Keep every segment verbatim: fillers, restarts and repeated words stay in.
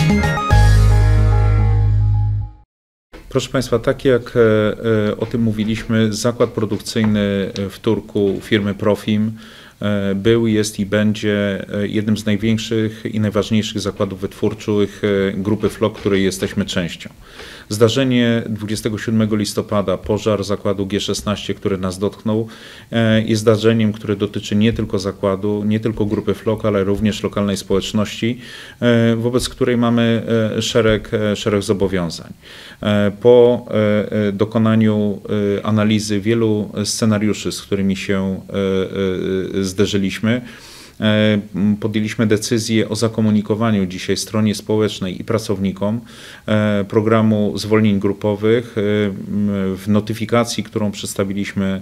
Proszę Państwa, tak jak o tym mówiliśmy, zakład produkcyjny w Turku firmy Profim był, jest i będzie jednym z największych i najważniejszych zakładów wytwórczych grupy F L O, której jesteśmy częścią. Zdarzenie dwudziestego siódmego listopada, pożar zakładu G szesnaście, który nas dotknął, jest zdarzeniem, które dotyczy nie tylko zakładu, nie tylko grupy F L O, ale również lokalnej społeczności, wobec której mamy szereg, szereg zobowiązań. Po dokonaniu analizy wielu scenariuszy, z którymi się zderzyliśmy, podjęliśmy decyzję o zakomunikowaniu dzisiaj stronie społecznej i pracownikom programu zwolnień grupowych. W notyfikacji, którą przedstawiliśmy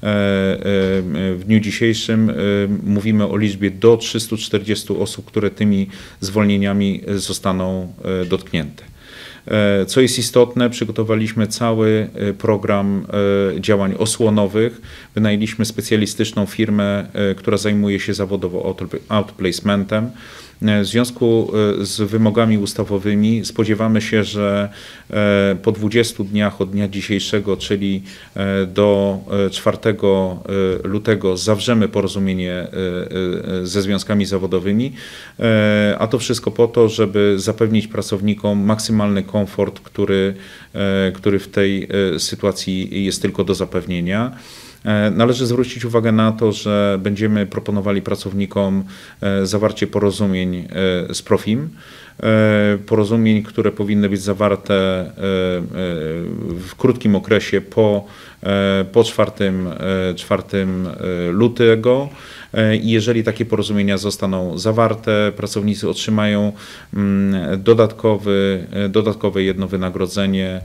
w dniu dzisiejszym, mówimy o liczbie do trzystu czterdziestu osób, które tymi zwolnieniami zostaną dotknięte. Co jest istotne, przygotowaliśmy cały program działań osłonowych. Wynajęliśmy specjalistyczną firmę, która zajmuje się zawodowo outplacementem. W związku z wymogami ustawowymi spodziewamy się, że po dwudziestu dniach od dnia dzisiejszego, czyli do czwartego lutego, zawrzemy porozumienie ze związkami zawodowymi, a to wszystko po to, żeby zapewnić pracownikom maksymalny komfort, który, który w tej sytuacji jest tylko do zapewnienia. Należy zwrócić uwagę na to, że będziemy proponowali pracownikom zawarcie porozumień z Profim. Porozumień, które powinny być zawarte w krótkim okresie po, po czwartego lutego. I jeżeli takie porozumienia zostaną zawarte, pracownicy otrzymają dodatkowy, dodatkowe jedno wynagrodzenie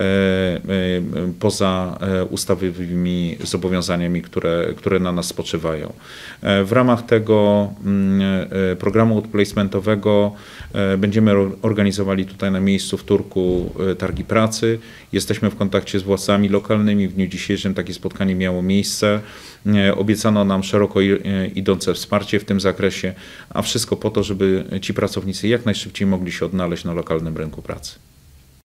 poza ustawowymi zobowiązaniami, które, które na nas spoczywają. W ramach tego programu outplacementowego będziemy organizowali tutaj na miejscu w Turku targi pracy. Jesteśmy w kontakcie z władcami lokalnymi. W dniu dzisiejszym takie spotkanie miało miejsce. Obiecano nam szeroko idące wsparcie w tym zakresie, a wszystko po to, żeby ci pracownicy jak najszybciej mogli się odnaleźć na lokalnym rynku pracy.